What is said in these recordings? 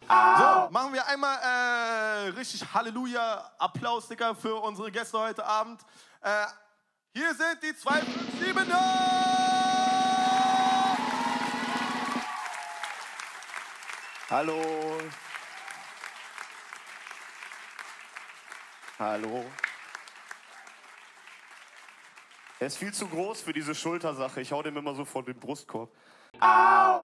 So, machen wir einmal richtig Halleluja-Applaus, Digga, für unsere Gäste heute Abend. Hier sind die 257er! Hallo. Hallo. Er ist viel zu groß für diese Schultersache. Ich hau dem immer so vor den Brustkorb. Au!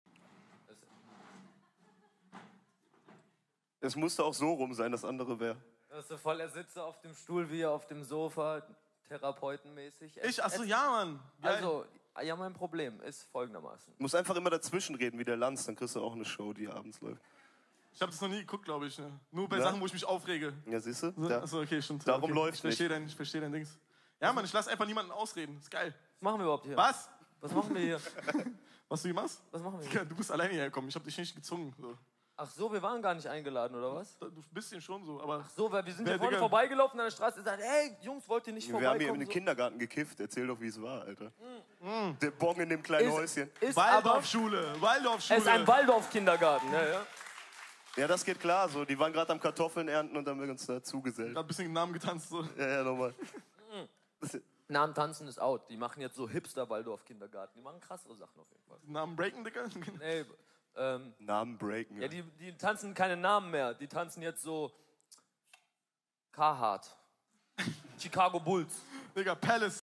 Es musste auch so rum sein, das andere wäre. Das ist so voll, er sitzt auf dem Stuhl wie auf dem Sofa, therapeutenmäßig. Achso, ja, Mann. Geil. Also, ja, mein Problem ist folgendermaßen. Du musst einfach immer dazwischen reden wie der Lanz, dann kriegst du auch eine Show, die abends läuft. Ich habe das noch nie geguckt, glaube ich. Ne? Nur bei Ja? Sachen, wo ich mich aufrege. Ja, siehst du? So, achso, okay, stimmt. Darum okay. läuft's nicht. Ich verstehe dein Dings. Ja, Mann, ich lasse einfach niemanden ausreden. Ist geil. Was machen wir überhaupt hier? Was? Was machen wir hier? Was du hier machst? Was machen wir Ja, hier? du bist alleine hierher gekommen. Ich habe dich nicht gezwungen. So. Ach so, wir waren gar nicht eingeladen, oder was? Du bisschen schon so, aber... So, weil wir sind Wer, ja vorne Digga? vorbeigelaufen an der Straße und gesagt, hey, Jungs, wollt ihr nicht Wir haben hier vorbeikommen? im Kindergarten gekifft. Erzähl doch, wie es war, Alter. Der Bon in dem kleinen Häuschen. Ist aber, Waldorfschule, Waldorfschule. es ist ein Waldorf-Kindergarten, ja, ja. Ja, das geht klar. So, die waren gerade am Kartoffeln ernten und dann haben wir uns da zugesellt. Ein bisschen den Namen getanzt. So. Ja, nochmal. Namen tanzen ist out. Die machen jetzt so Hipster-Waldorf-Kindergarten. Die machen krassere Sachen auf jeden Fall. Namen breaken, Digga? Nee, Namen breaken. ja, die tanzen keine Namen mehr. Die tanzen jetzt so Carhartt. Chicago Bulls. Digga, Palace.